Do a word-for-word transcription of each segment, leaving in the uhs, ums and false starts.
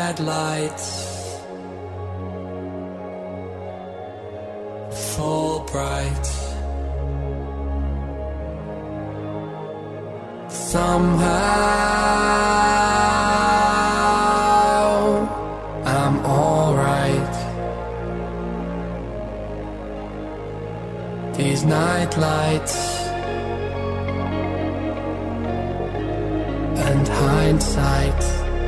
headlights full bright. Somehow I'm alright. These night lights and hindsight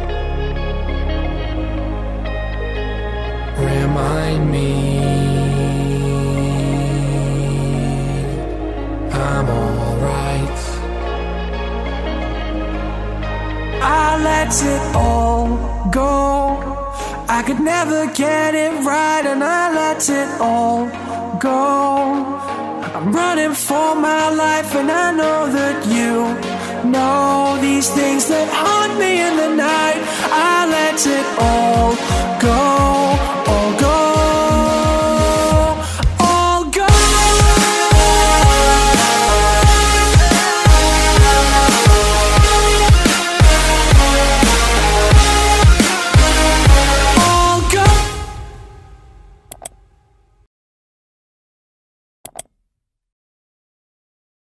remind me I'm alright. I let it all go. I could never get it right, and I let it all go. I'm running for my life, and I know that you know these things that haunt me in the night. I let it all go.